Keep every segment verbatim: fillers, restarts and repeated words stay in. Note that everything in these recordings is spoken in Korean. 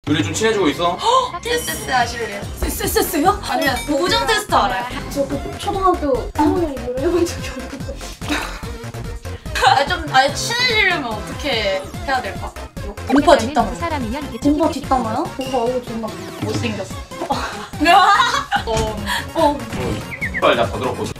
우리 좀 친해지고 있어? 에스에스 하실래요? 에스에스요? 아니면 우정 테스트 알아요? 저 그 초등학교 삼 학년 이후로 해본 적이 없는데. 아니 좀 아니 친해지려면 어떻게 해야 될까? 공파 뒷담화. 사람이면 공파 뒷담화요? 공파 얼굴 존나 못생겼어. 어. 어. 빨리 나 더 들어보자.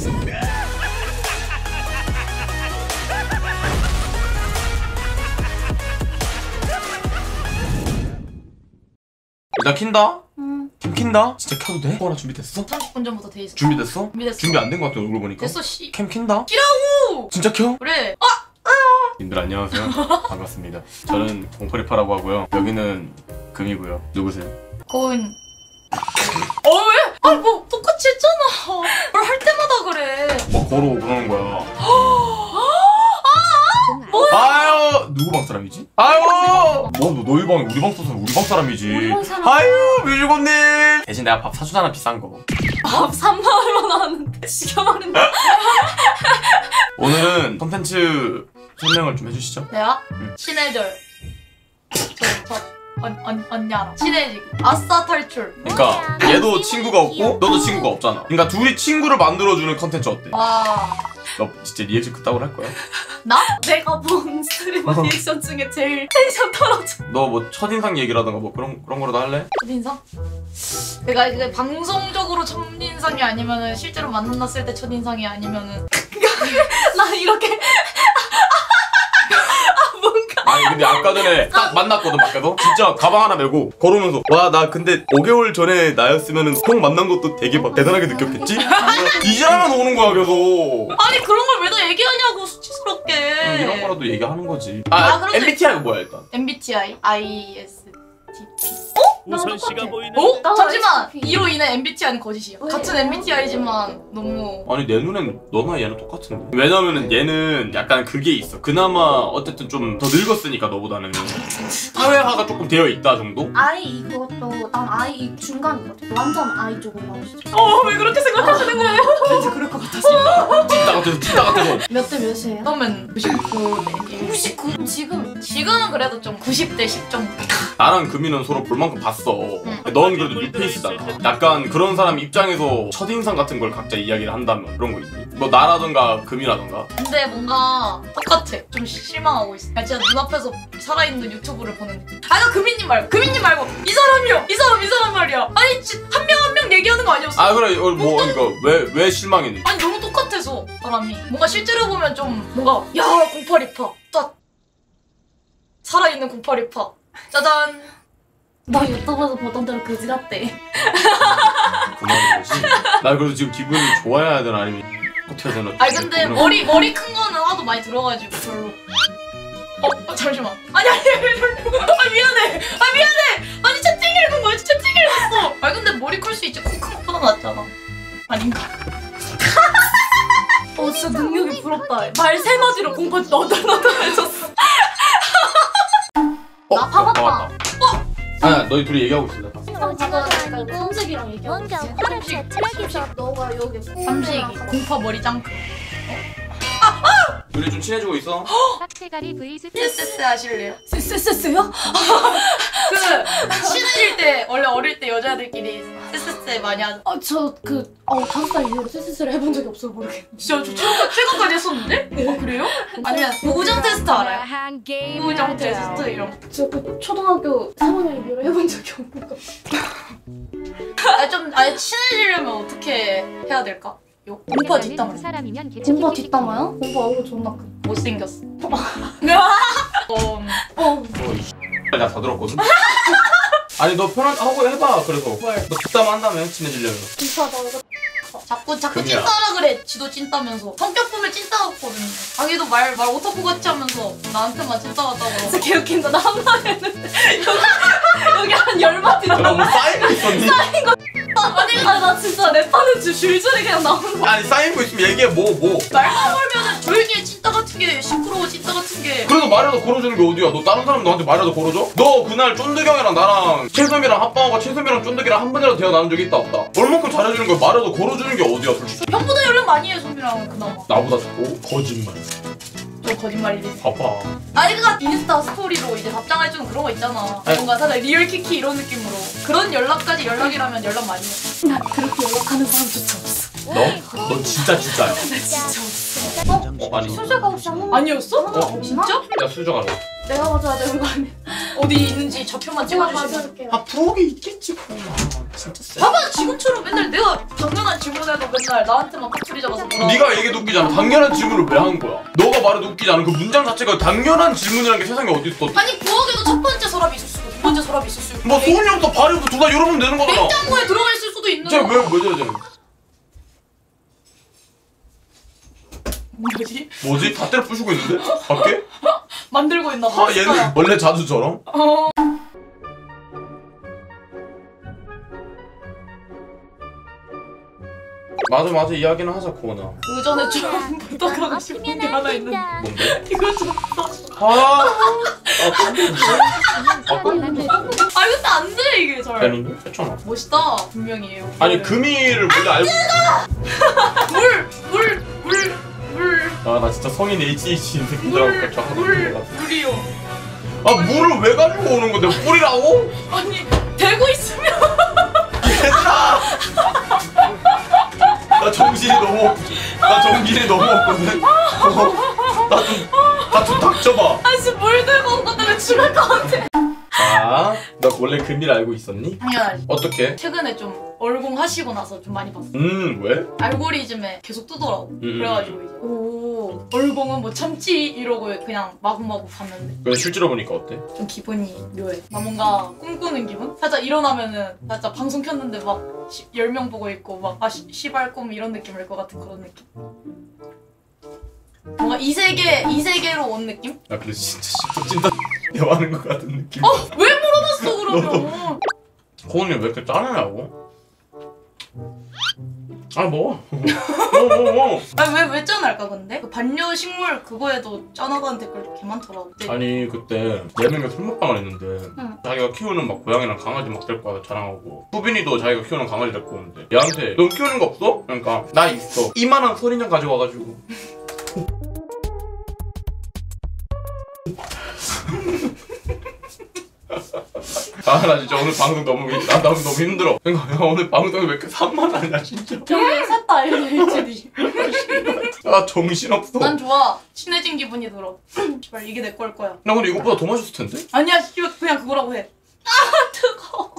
일단 킨다? 응. 캠 킨다? 진짜 켜도 돼? 어, 나 준비됐어? 삼십 분 전부터 돼 있어. 준비됐어? 준비됐어. 준비 안 된 것 같아 얼굴 보니까. 됐어 씨. 캠 킨다? 키라고! 진짜 켜? 그래. 아! 님들 안녕하세요. 반갑습니다. 저는 공팔이팔라고 하고요. 여기는 금이고요. 누구세요? 고은. 어 왜? 아니 뭐 똑같이 했잖아. 뭘 할 때마다 그래. 뭐 걸어오고 그러는 거야. 아유 누구 방 사람이지? 아유 뭐 너희 방이 우리 방 써서 우리 방 사람이지. 우리 방 사람. 아유 뮤직원님 대신 내가 밥 사주잖아 비싼 거. 밥 삼만 원만 나왔는데 지겨버린다. 오늘은 컨텐츠 설명을 좀 해주시죠. 내가 응. 친해져요. 저, 저 언, 언, 언니랑 친해지기. 아싸 탈출. 그러니까 얘도 친구가 없고 너도 친구가 없잖아. 그러니까 둘이 친구를 만들어주는 컨텐츠 어때? 와. 너 진짜 리액션 그따구로 할 거야? 나? 내가 본 스트리머 리액션 중에 제일 텐션 떨어져. 너 뭐 첫인상 얘기라던가 뭐 그런 그런 거라도 할래? 첫인상? 내가 이게 방송적으로 첫인상이 아니면은 실제로 만났을 때 첫인상이 아니면은 나 이렇게 아니 근데 아까 전에 딱 만났거든 밖에서 진짜 가방 하나 메고 걸어오면서 와 나 근데 오 개월 전에 나였으면은 형 만난 것도 되게 막 대단하게 느꼈겠지? 이제라면 오는 거야 계속. 아니 그런 걸 왜 다 얘기하냐고 수치스럽게. 음, 이런 거라도 얘기하는 거지. 아, 아, 그러면- 엠비티아이가 뭐야 일단? 엠비티아이, 아이에스티피. 우선 씨가 보이는 어? 나도 잠시만! 아이에스티피. 이로 인해 엠비티아이는 거짓이야. 왜? 같은 엠비티아이지만 너무 아니 내 눈엔 너나 얘는 똑같은데. 왜냐면은 얘는 약간 그게 있어. 그나마 어쨌든 좀 더 늙었으니까 너보다는 사회화가 조금 되어 있다 정도? 아이 이것도 난 아이 중간이거든. 완전 아이 쪽으로 가고 싶어. 어 왜 그렇게 생각하시는 거예요? 왠지 그럴 것 같아서. 찐따 같아서 찐따 같아서. 몇 대 몇이에요? 그러면 구십구 대 구십구. 지금 지금은 그래도 좀 구십 대 십 정도. 나랑 금이는 서로 볼 만큼 봤어. 넌 그래도 뉴페이스잖아. 약간 그런 사람 입장에서 첫인상 같은 걸 각자 이야기를 한다면 그런 거 있니? 뭐 나라던가 금이라던가. 근데 뭔가 똑같아. 좀 실망하고 있어. 야, 진짜 눈앞에서 살아있는 유튜브를 보는 느낌. 아, 나 금이님 말고, 금이님 말고 이 사람이요! 이 사람, 이 사람 말이야. 아니, 한 명 한 명 얘기하는 거 아니었어? 아 그래 어, 뭐 이거 왜 왜 실망했니? 아니, 너무 똑같아서 사람이. 뭔가 실제로 보면 좀 뭔가 야, 공팔이파. 딱 살아있는 공팔이파. 짜잔. 나 유튜브에서 보던 대로 그지 같대. 그만인 거지. 나 그래도 지금 기분이 좋아야 되나 아니면 어떻게 해야 되나? 아니 근데 머리 머리 큰 거는 하도 많이 들어가지고 별로. 어, 어 잠시만. 아니 아니 아니 아 미안해. 아 미안해. 아니 채팅 읽은 거야. 채팅 읽었어. 아니 근데 머리 클 수 있지. 코 큰 것보다 낫잖아. 아닌가? 어 진짜 능력이 부럽다. 말 세 마디로 공파 너덜너덜해졌어. 어? 나 봐봤다. 어? 아니야 너희 둘이 얘기하고 있어. 나. 지금 지금 삼색이랑 얘기하고 뭔가 있어. 화를 제출하기서 너가 여기 삼식이 공파 머리 짱크. 둘이 좀 친해지고 있어? 삭제가리 vs 에스에스 하실래요? 에스에스요? 그 친해질 때 원래 어릴 때 여자들끼리 에스에스 많이 하죠. 아 저 그 어 다섯 살 이후로 에스에스를 해본 적이 없어 모르겠네. 진짜 저 최근, 최근까지 했었는데? 어 그래요? 아니면 우정 테스트 알아요? 우정 테스트 이런 거. 저 그 초등학교 삼 학년 이후로 해본 적이 없는 거. 아니 좀 아니 친해지려면 어떻게 해야 될까? 요 공파 뒷담화. 사람이면 공파 뒷담화요? 공파 얼굴 존나 크. 못생겼어. 어, 어. 나 다 들었거든? 아니 너 편한 하고 해봐 그래서. 뭘? 너 뒷담 한다며 친해지려면. 공파 나 자꾸 자꾸 금이야. 찐따라 그래. 지도 찐따면서 성격 보면 찐따 같거든. 자기도 말 말 오타쿠 같이 하면서 나한테만 찐따 같다고. 진짜 개웃긴다. 나 한 마디 했는데 여기, 여기 한 열 마디 내가 나와. 뭐 쌓이고 있었니? 아니 나 진짜 랩하는 줄 줄줄이 그냥 나오는 거. 아니 쌓이고 있으면 얘기해 뭐 뭐. 말만 걸면은 조용히 해. 찐따 같은 게 시끄러워. 찐따 같은 게. 그래도 말이라도 걸어주는 게 어디야? 너 다른 사람 너한테 말이라도 걸어줘? 너 그날 쫀득형이랑 나랑 채솜이랑 합방하고 채솜이랑 쫀득이랑 한 번이라도 대화 나눈 적이 있다 없다? 얼만큼 잘해주는 걸 말이라도 걸어주는 게 어디야 솔직히? 형보다 연락 많이 해. 소미랑 그나마. 나보다 좋고 거짓말. 좀 거짓말이지. 바빠. 아니 그니까 인스타 스토리로 이제 답장해주는 그런 거 있잖아. 아니. 뭔가 살짝 리얼 키키 이런 느낌으로. 그런 연락까지 연락이라면 연락 많이 해. 나 그렇게 연락하는 사람조차 없어. 너? 너 진짜 진짜야. 나 진짜 없어. 어, 아니. 수제가 혹시 한 번만 아니었어? 어, 진짜? 야 수저가 너. 내가 가져야 되는 거 아니야? 어디 있는지 좌표만 제가 찍어주시면. 가져올게요. 아 부엌에 있겠지. 아, 진짜 쎄. 봐봐 지금처럼 맨날 내가 당연한 질문해도 맨날 나한테만 까투리 잡아서 뭐라. 네가 얘기도 웃기잖아. 당연한 질문을 왜 한 거야? 너가 말해도 웃기지 않아. 그 문장 자체가 당연한 질문이라는 게 세상에 어디 있어? 아니 부엌에도 첫 번째 서랍이 있을 수도 두 번째 서랍이 있을 수도. 뭐 소원이부터 발이부터 둘 다 열어보면 되는 거잖아. 냉장고에 들어가 있을 수도 있는 거. 쟤왜 왜 저래? 뭐지? 뭐지? 다 때려 부수고 있는데? 밖에? 만들고 있나 봐. 아 얘는 원래 자주 저럼? 어. 맞아 맞아 이야기는 하자 고은아. 그 전에 좀 부탁하고 싶은 게 하나 있는데. 뭔데? 이거 좀. 아, 아, 아, 아 이것도 안 돼 이게 잘. 되는데? 했잖아. 멋있다 분명히. 아니 금이를 원래 알고. 물! 물! 물! 물! 아 나 진짜 성인 에이치디씨 새끼들하고 물! 같이 하는 물! 거 같아. 물이요. 아 물을 왜 가지고 오는 건데 뿌리라고? 아니 대고 있으면 얘들아! 나 정신이 너무 없. 나 정신이 너무 없거든. 어, 나좀나좀 닥쳐봐. 아씨 물 들고 온 것 때문에 죽을 것 같아. 아, 너 원래 금이를 알고 있었니? 당연하지. 어떻게? 최근에 좀 얼공하시고 나서 좀 많이 봤어. 음 왜? 알고리즘에 계속 뜨더라고. 음. 그래가지고 이제 오 얼공은 뭐 참지 이러고 그냥 마구마구 봤는데 근데 실제로 보니까 어때? 좀 기분이 묘해. 나 뭔가 꿈꾸는 기분? 살짝 일어나면은 살짝 방송 켰는데 막 열 명 보고 있고 막 아 시발 꿈 이런 느낌일 것 같은 그런 느낌. 뭔가 이 세계 이 세계로 온 느낌? 나 그래서 진짜 씹고 찐다 대화하는 것 같은 느낌. 어 왜 물어봤어 그러면? 고은이 왜 이렇게 짠하냐고? 아 뭐? 뭐 뭐 뭐? 아왜왜 짠할까 근데? 그 반려식물 그거에도 짠하다는 댓글 개 많더라고. 아니 그때 네 명이 술 먹방을 했는데 응. 자기가 키우는 막 고양이랑 강아지 막 데리고 와서 자랑하고 후빈이도 자기가 키우는 강아지 데리고 오는데 얘한테 넌 키우는 거 없어? 그러니까 나 있어. 이만한 선인장 가지고 와가지고 아 나 진짜 오늘 방송 너무 힘- 나 너무 너무 힘들어. 그러니까 야, 오늘 방송이 왜 이렇게 산만하냐 진짜. 저기 샀다 에이치디. 아 정신없어. 난 좋아. 친해진 기분이 들어. 씨발 이게 내 걸 거야. 나 근데 이것보다 더 맛있을 텐데? 아니야 씨발 그냥 그거라고 해. 아 뜨거워.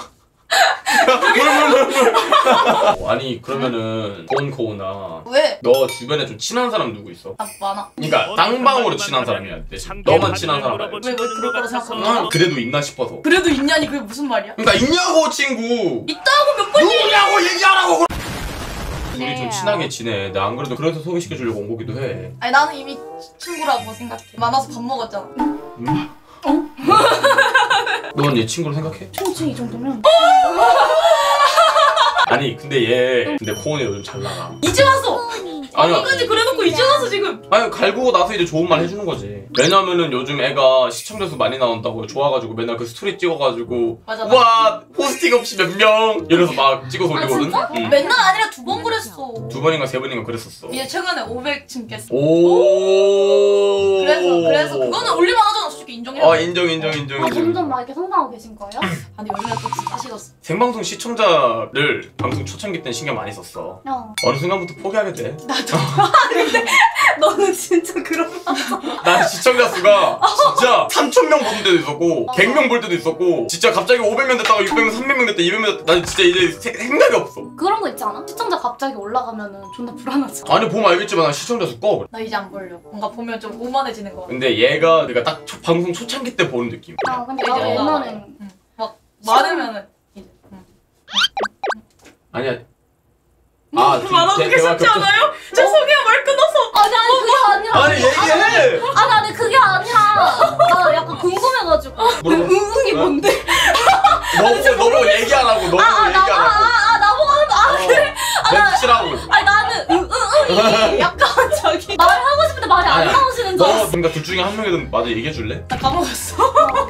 어, 아니 그러면은 고은 고은아 왜? 너 주변에 좀 친한 사람 누구 있어? 나 많아. 그러니까 쌍방으로 친한 사람이야 돼. 너만 친한 사람 말고. 왜 왜 그럴 거라 생각하는 난 거야? 그래도 있나 싶어서. 그래도 있냐니 그게 무슨 말이야? 그러니까 있냐고 친구. 있다고 몇 번 얘기. 누구냐고 얘기하라고. 우리 네. 좀 친하게 지내. 나 안 그래도 그래서 소개시켜 주려고 온 거기도 해. 아니 나는 이미 친구라고 생각해. 만나서 밥 먹었잖아. 음? 넌 얘 친구로 생각해? 총칭 이 정도면 아니 근데 얘 근데 고은이 요즘 잘 나가. 이제 와서. 아니야. 이까지 그래놓고 이제 와서 지금. 아니 갈구고 나서 이제 좋은 말 해주는 거지. 왜냐면은 요즘 애가 시청자 수 많이 나온다고 좋아가지고 맨날 그 스토리 찍어가지고 맞아, 맞아. 와 포스팅 없이 몇 명 이러면서 막 찍어서 아, 올리거든. 진짜? 응. 맨날 아니라 두 번 그랬어. 두 번인가 세 번인가 그랬었어. 얘 최근에 오백 층 깼어. 오. 그래서 그래서 그거는 올릴만 하잖아 솔직히 인정해. 어 인정 인정 인정 아, 인정. 점점 막 이렇게 성장하고 계신 거예요? 아니 요즘에 또 사실었어. 생방송 시청자를 방송 초창기 때는 신경 많이 썼어. 어. 어느 순간부터 포기하게 돼. 너는 진짜 그런 거. 난 시청자 수가 진짜 삼천 명 보는 데도 있었고 백 명 볼 때도 있었고 진짜 갑자기 오백 명 됐다가 육백 명, 삼백 명 됐다, 이백 명 됐다. 난 진짜 이제 세- 생각이 없어. 그런 거 있지 않아? 시청자 갑자기 올라가면은 존나 불안하지. 아니 보면 알겠지만 난 시청자 수 꺼. 나 이제 안 걸려. 뭔가 보면 좀 오만해지는 거 같아. 근데 얘가 내가 딱 초- 방송 초창기 때 보는 느낌. 아 근데 이제 나도 나- 옛날엔 막 많으면은 이제. 응. 아니야. 아, 두- 말하는 대- 게 대화 쉽지 겹쳐- 않아요? 죄송해요 말 끊어서. 아니 아니 그게 아니라 아니 얘기해. 아니 아니 그게 아니라 나 약간 궁금해가지고 물어봐. 응응이 뭔데? 너보고 너보고 얘기하라고. 너보고 얘기하라고. 아아 나보고 하는 거 아, 그래? 멘트라고. 아니 나는 응응응이 약간 저기 말하고 싶은데 말이 안 아니야. 나오시는 줄 너 알았어. 그러니까 둘 중에 한 명이든 맞아 얘기해 줄래? 나 까먹었어.